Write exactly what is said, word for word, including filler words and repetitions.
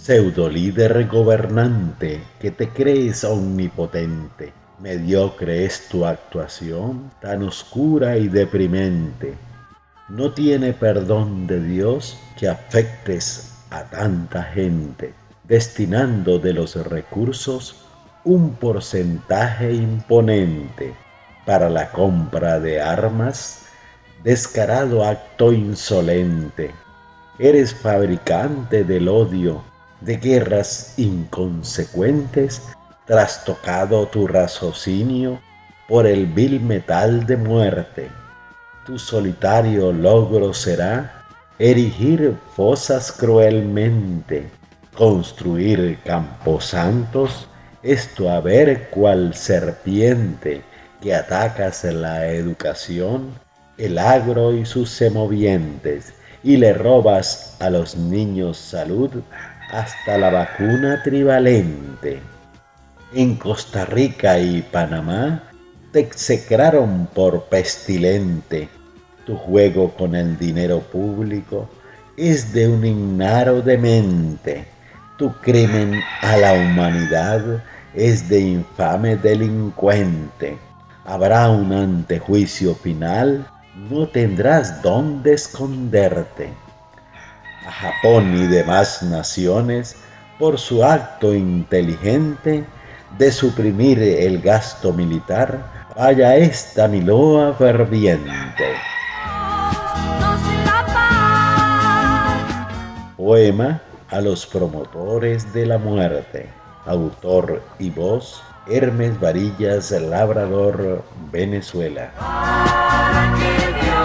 Pseudo líder gobernante que te crees omnipotente, mediocre es tu actuación tan oscura y deprimente. No tiene perdón de Dios que afectes a tanta gente, destinando de los recursos un porcentaje imponente para la compra de armas, descarado acto insolente. Eres fabricante del odio, de guerras inconsecuentes, trastocado tu raciocinio por el vil metal de muerte. Tu solitario logro será erigir fosas cruelmente, construir camposantos, esto a ver cual serpiente que atacas la educación, el agro y sus semovientes, y le robas a los niños salud hasta la vacuna trivalente. En Costa Rica y Panamá te execraron por pestilente. Tu juego con el dinero público es de un ignaro demente. Tu crimen a la humanidad es de infame delincuente. Habrá un antejuicio final, no tendrás dónde esconderte. A Japón y demás naciones, por su acto inteligente de suprimir el gasto militar, vaya esta mi loa ferviente. Poema a los promotores de la muerte. Autor y voz, Hermes Varillas, Labrador, Venezuela.